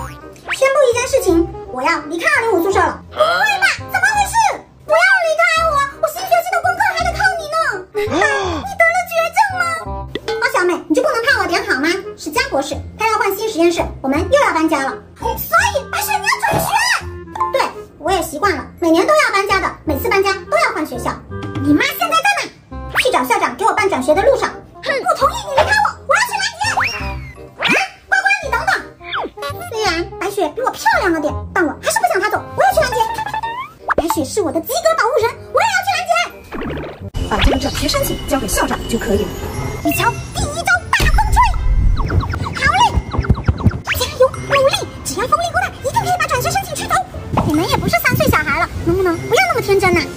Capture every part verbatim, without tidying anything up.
宣布一件事情，我要离开二零五宿舍了。不会吧？怎么回事？不要离开我，我新学期的功课还得靠你呢。难道你得了绝症吗？哦，小妹，你就不能怕我点好吗？是江博士，他要换新实验室，我们又要搬家了。所以白雪你要转学？对，我也习惯了，每年都要搬家的，每次搬家都要换学校。你妈现在在哪？去找校长给我办转学的路上。哼，不同意你离开我，我要去拦截。啊，乖乖，你等等。虽然白雪比我漂亮了点，但我还是不想她走，我要去拦截。白雪是我的及格保护人，我也要去拦截。 把这个转学申请交给校长就可以了。 你瞧，第一招大风吹。好嘞，加油努力，只要风力够大，一定可以把转学申请吹走。你们也不是三岁小孩了，能不能不要那么天真呢？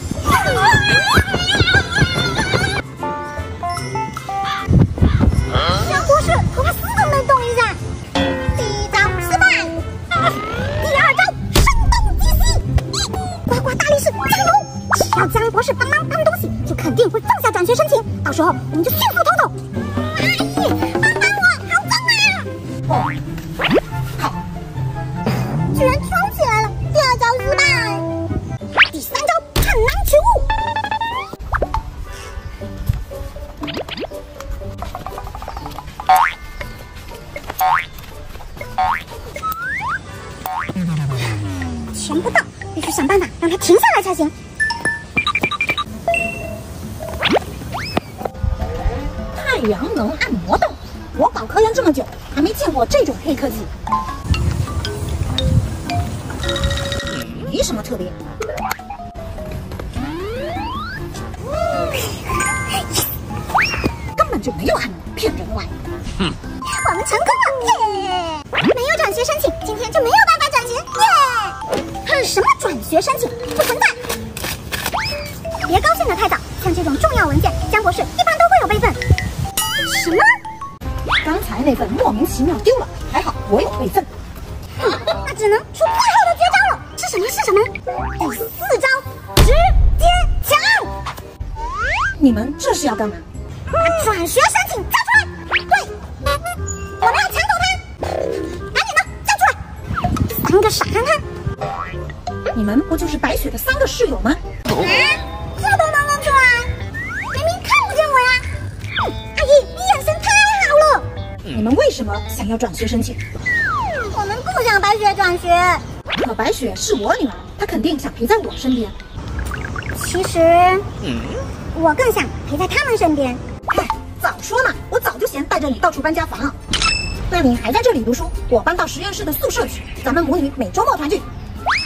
江博士，头发丝都没动一下。第一招失败，第二招声东击西。呱呱大力士加油！只要江一博士帮忙搬东西，就肯定会放下转学申请，到时候我们就迅速偷走。阿姨，帮帮我，好脏啊！哦，好，居然跳起来了，第二招失败。第三招探囊取物。钱不到，必须想办法让他停下来才行。 太阳能按摩豆，我搞科研这么久，还没见过这种黑科技。没什么特别。根本就没有按摩，骗人玩。 嗯，我们成功了，耶！没有转学申请，今天就没有办法转学，耶！哼，什么转学申请不存在。别高兴得太早，像这种重要文件，江博士一般都会有备份。什么？ 刚才那份莫名其妙丢了，还好我有备份。 嗯，那只能出最后的绝招了。是什么？是什么？第四招，直接抢！ 你们这是要干嘛？ 把转学申请交出来！对，我们要抢走它！赶紧的，交出来！三个傻憨憨！ 你们不就是白雪的三个室友吗？ 啊，这都能认出来？明明看不见我呀！阿姨，你眼神太好了！ 你们为什么想要转学申请？ 我们不想白雪转学。 可白雪是我女儿，她肯定想陪在我身边。 其实，嗯，我更想陪在他们身边。 嗨，早说嘛，我早就嫌带着你到处搬家烦了。那你还在这里读书，我搬到实验室的宿舍去，咱们母女每周末团聚。